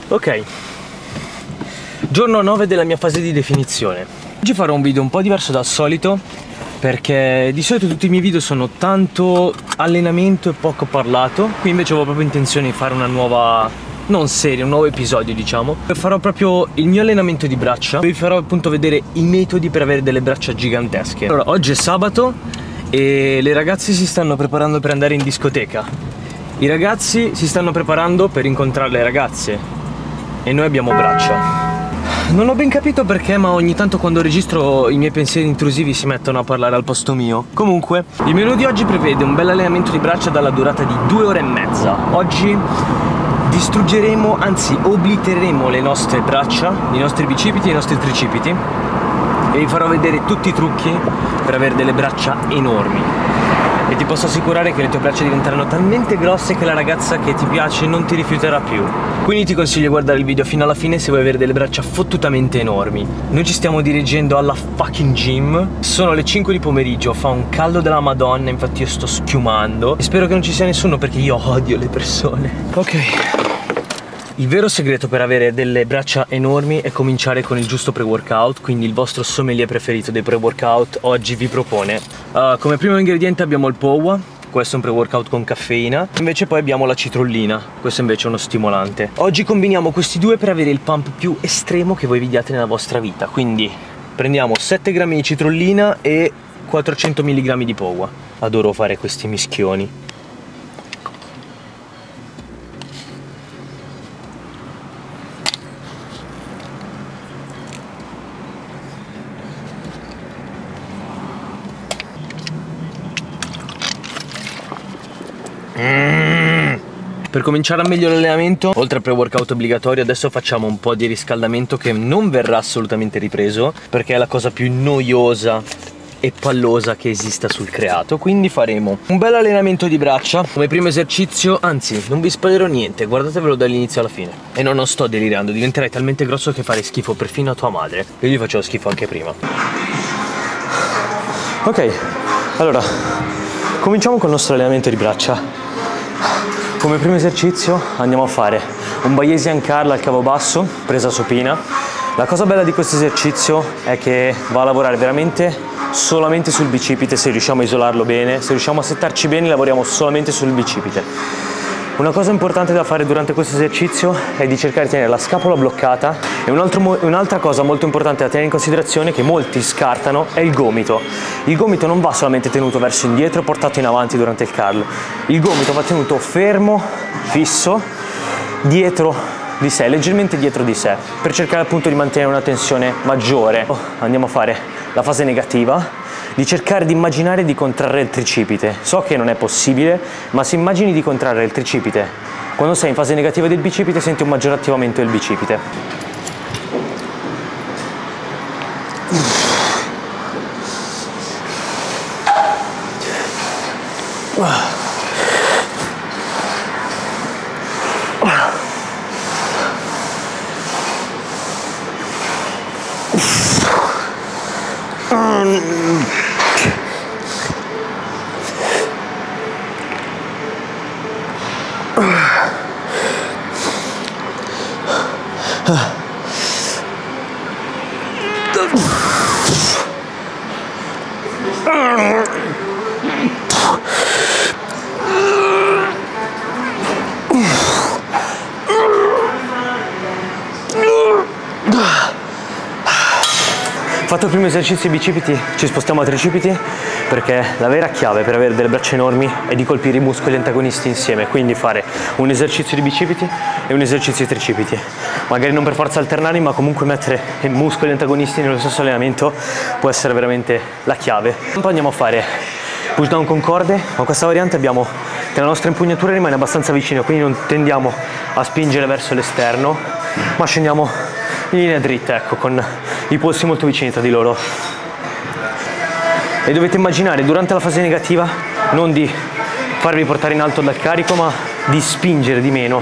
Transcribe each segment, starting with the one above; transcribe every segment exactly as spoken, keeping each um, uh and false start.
Ok, giorno nove della mia fase di definizione. Oggi farò un video un po' diverso dal solito, perché di solito tutti i miei video sono tanto allenamento e poco parlato. Qui invece avevo proprio intenzione di fare una nuova, non serie, un nuovo episodio diciamo. Farò proprio il mio allenamento di braccia. Vi farò appunto vedere i metodi per avere delle braccia gigantesche. Allora, oggi è sabato e le ragazze si stanno preparando per andare in discoteca. I ragazzi si stanno preparando per incontrare le ragazze. E noi abbiamo braccia. Non ho ben capito perché, ma ogni tanto quando registro i miei pensieri intrusivi si mettono a parlare al posto mio. Comunque, il menù di oggi prevede un bel allenamento di braccia dalla durata di due ore e mezza. Oggi distruggeremo, anzi oblitereremo le nostre braccia, i nostri bicipiti e i nostri tricipiti. E vi farò vedere tutti i trucchi per avere delle braccia enormi. E ti posso assicurare che le tue braccia diventeranno talmente grosse che la ragazza che ti piace non ti rifiuterà più. Quindi ti consiglio di guardare il video fino alla fine se vuoi avere delle braccia fottutamente enormi. Noi ci stiamo dirigendo alla fucking gym. Sono le cinque di pomeriggio, fa un caldo della Madonna, infatti io sto schiumando. E spero che non ci sia nessuno perché io odio le persone. Ok. Il vero segreto per avere delle braccia enormi è cominciare con il giusto pre-workout, quindi il vostro sommelier preferito dei pre-workout oggi vi propone uh, come primo ingrediente abbiamo il P O W A, questo è un pre-workout con caffeina, invece poi abbiamo la citrollina, questo invece è uno stimolante. Oggi combiniamo questi due per avere il pump più estremo che voi vediate nella vostra vita, quindi prendiamo sette grammi di citrollina e quattrocento milligrammi di P O W A. Adoro fare questi mischioni. Per cominciare al meglio l'allenamento, oltre al pre-workout obbligatorio, adesso facciamo un po' di riscaldamento che non verrà assolutamente ripreso perché è la cosa più noiosa e pallosa che esista sul creato. Quindi faremo un bel allenamento di braccia come primo esercizio, anzi non vi spoilerò niente, guardatevelo dall'inizio alla fine. E no, non sto delirando, diventerai talmente grosso che farei schifo perfino a tua madre. Io gli facevo schifo anche prima. Ok, allora cominciamo col nostro allenamento di braccia. Come primo esercizio andiamo a fare un Bayesian curl al cavo basso, presa supina. La cosa bella di questo esercizio è che va a lavorare veramente solamente sul bicipite, se riusciamo a isolarlo bene, se riusciamo a settarci bene lavoriamo solamente sul bicipite. Una cosa importante da fare durante questo esercizio è di cercare di tenere la scapola bloccata e un'altra cosa molto importante da tenere in considerazione che molti scartano è il gomito. Il gomito non va solamente tenuto verso indietro e portato in avanti durante il curl, il gomito va tenuto fermo, fisso, dietro di sé, leggermente dietro di sé, per cercare appunto di mantenere una tensione maggiore. Andiamo a fare la fase negativa, di cercare di immaginare di contrarre il tricipite. So che non è possibile, ma se immagini di contrarre il tricipite, quando sei in fase negativa del bicipite senti un maggior attivamento del bicipite. Fatto il primo esercizio di bicipiti, ci spostiamo a tricipiti perché la vera chiave per avere delle braccia enormi è di colpire i muscoli antagonisti insieme, quindi fare un esercizio di bicipiti e un esercizio di tricipiti. Magari non per forza alternarli, ma comunque mettere i muscoli antagonisti nello stesso allenamento può essere veramente la chiave. Poi andiamo a fare push down con corde, ma questa variante abbiamo che la nostra impugnatura rimane abbastanza vicina, quindi non tendiamo a spingere verso l'esterno, ma scendiamo in linea dritta, ecco, con i polsi molto vicini tra di loro. E dovete immaginare durante la fase negativa non di farvi portare in alto dal carico, ma di spingere di meno.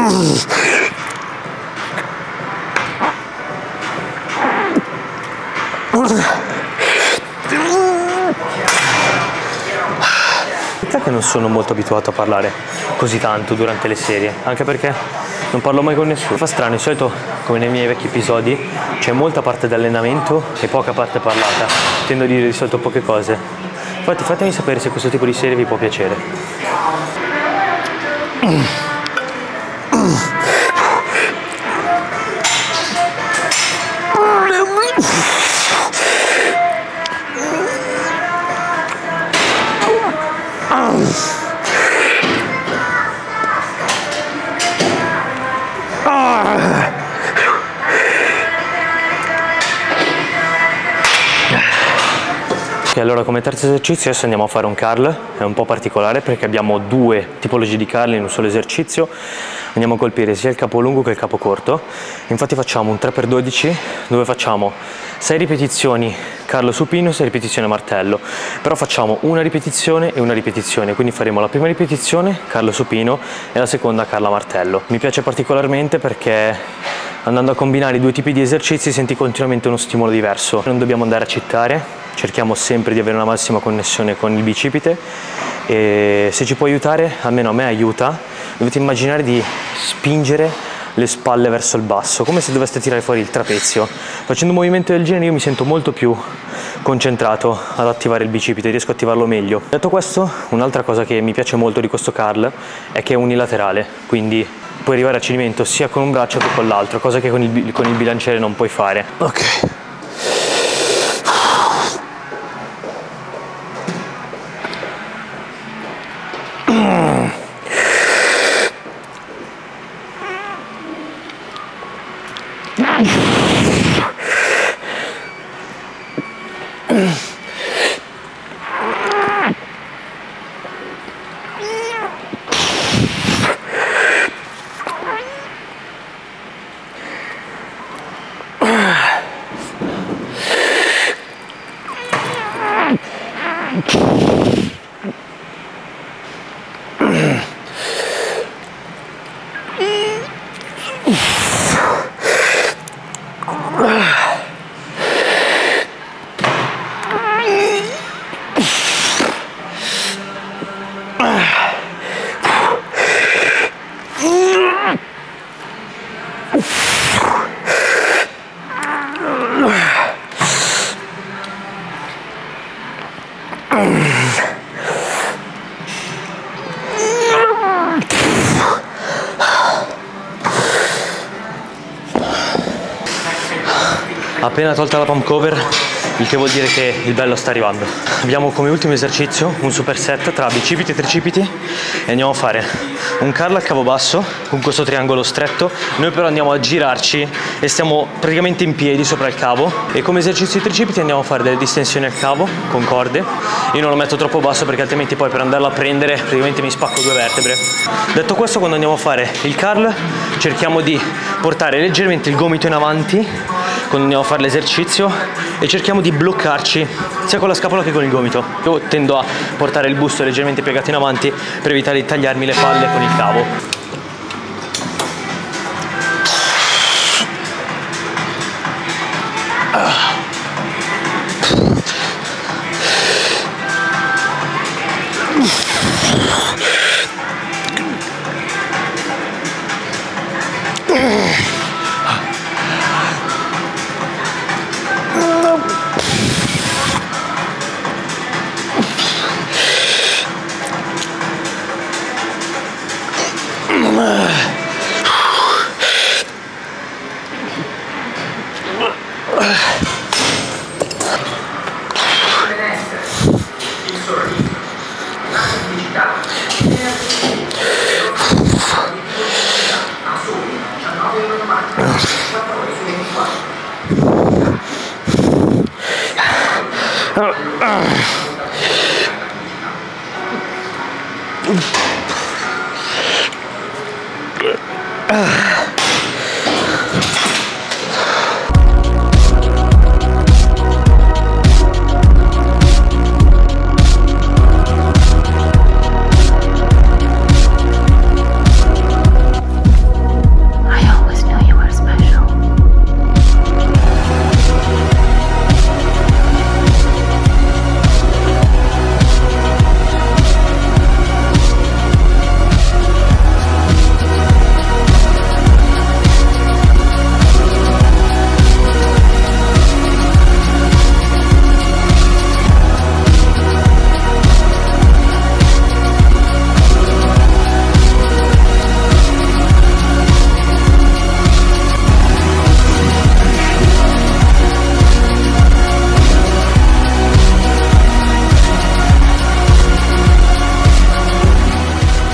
Che non sono molto abituato a parlare così tanto durante le serie, anche perché non parlo mai con nessuno. Fa strano, di solito come nei miei vecchi episodi c'è molta parte di allenamento e poca parte parlata, tendo a dire di solito poche cose. Infatti fatemi sapere se questo tipo di serie vi può piacere. Ok, allora come terzo esercizio adesso andiamo a fare un curl, è un po' particolare perché abbiamo due tipologie di curl in un solo esercizio. Andiamo a colpire sia il capo lungo che il capo corto, infatti facciamo un tre per dodici dove facciamo sei ripetizioni curl supino, sei ripetizioni a martello, però facciamo una ripetizione e una ripetizione, quindi faremo la prima ripetizione curl supino e la seconda curl a martello. Mi piace particolarmente perché andando a combinare i due tipi di esercizi senti continuamente uno stimolo diverso, non dobbiamo andare a cittare, cerchiamo sempre di avere una massima connessione con il bicipite e se ci può aiutare, almeno a me aiuta, dovete immaginare di spingere le spalle verso il basso, come se doveste tirare fuori il trapezio. Facendo un movimento del genere io mi sento molto più concentrato ad attivare il bicipite, riesco a attivarlo meglio. Detto questo, un'altra cosa che mi piace molto di questo curl è che è unilaterale, quindi puoi arrivare a cedimento sia con un braccio che con l'altro, cosa che con il, con il bilanciere non puoi fare. Ok. Appena tolta la pump cover, il che vuol dire che il bello sta arrivando. Abbiamo come ultimo esercizio un superset tra bicipiti e tricipiti e andiamo a fare un curl al cavo basso con questo triangolo stretto. Noi però andiamo a girarci e stiamo praticamente in piedi sopra il cavo, e come esercizio di tricipiti andiamo a fare delle distensioni al cavo con corde. Io non lo metto troppo basso perché altrimenti poi per andarlo a prendere praticamente mi spacco due vertebre. Detto questo, quando andiamo a fare il curl cerchiamo di portare leggermente il gomito in avanti quando andiamo a fare l'esercizio e cerchiamo di bloccarci sia con la scapola che con il gomito. Io tendo a portare il busto leggermente piegato in avanti per evitare di tagliarmi le palle con il cavo.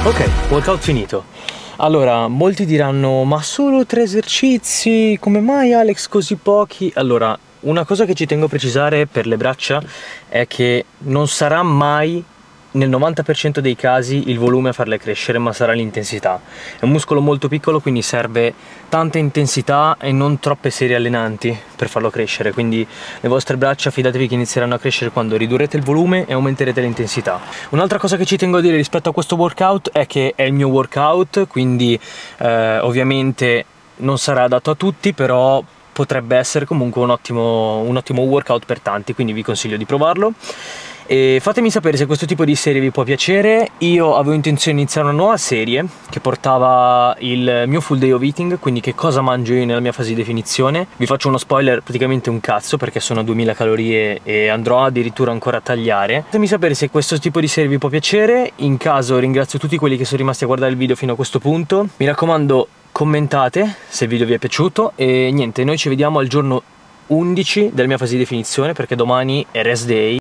Ok, workout finito. Allora, molti diranno, ma solo tre esercizi? Come mai Alex così pochi? Allora, una cosa che ci tengo a precisare per le braccia è che non sarà mai, nel novanta per cento dei casi, il volume a farle crescere, ma sarà l'intensità. È un muscolo molto piccolo, quindi serve tanta intensità e non troppe serie allenanti per farlo crescere, quindi le vostre braccia fidatevi che inizieranno a crescere quando ridurrete il volume e aumenterete l'intensità. Un'altra cosa che ci tengo a dire rispetto a questo workout è che è il mio workout, quindi eh, ovviamente non sarà adatto a tutti, però potrebbe essere comunque un ottimo, un ottimo workout per tanti, quindi vi consiglio di provarlo. E fatemi sapere se questo tipo di serie vi può piacere. Io avevo intenzione di iniziare una nuova serie che portava il mio full day of eating, quindi che cosa mangio io nella mia fase di definizione. Vi faccio uno spoiler, praticamente un cazzo, perché sono duemila calorie e andrò addirittura ancora a tagliare. Fatemi sapere se questo tipo di serie vi può piacere. In caso ringrazio tutti quelli che sono rimasti a guardare il video fino a questo punto. Mi raccomando, commentate se il video vi è piaciuto e niente, noi ci vediamo al giorno undici della mia fase di definizione, perché domani è rest day.